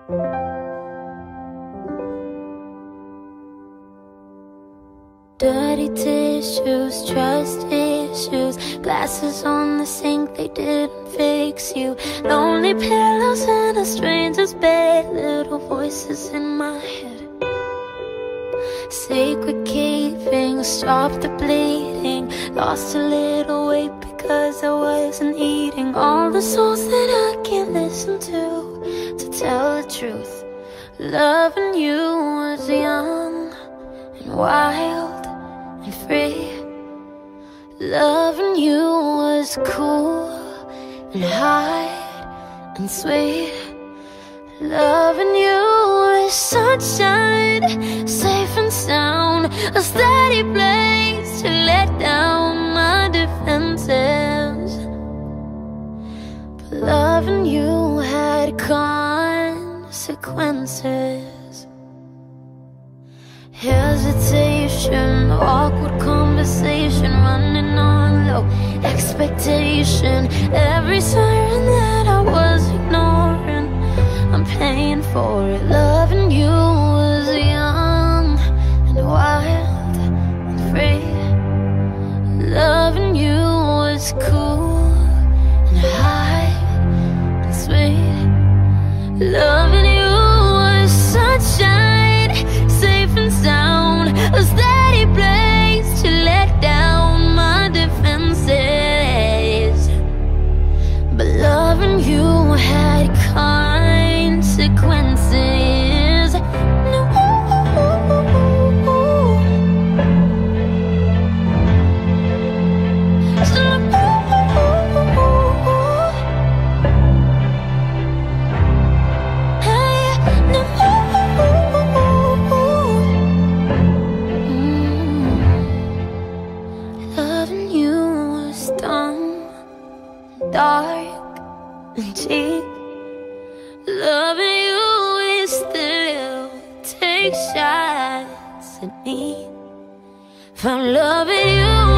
Dirty tissues, trust issues, glasses on the sink, they didn't fix you. Lonely pillows in a stranger's bed, little voices in my head. Sacred keeping, stop the bleeding. Lost a little weight because I wasn't eating. All the songs that I can't listen to tell the truth. Loving you was young and wild and free. Loving you was cool and high and sweet. Loving you was sunshine, safe and sound, a steady place to let down my defenses. But loving you had consequences. Hesitation, awkward conversation, running on low expectation. Every siren that I was ignoring, I'm paying for it. Loving you was young and wild and free. Loving you was cool and high and sweet. Loving you was sunshine, safe and sound, a steady place to let down my defenses. But loving you had consequences. No. Loving you was dumb, dark and cheap. Loving you is still take shots at me. Found loving you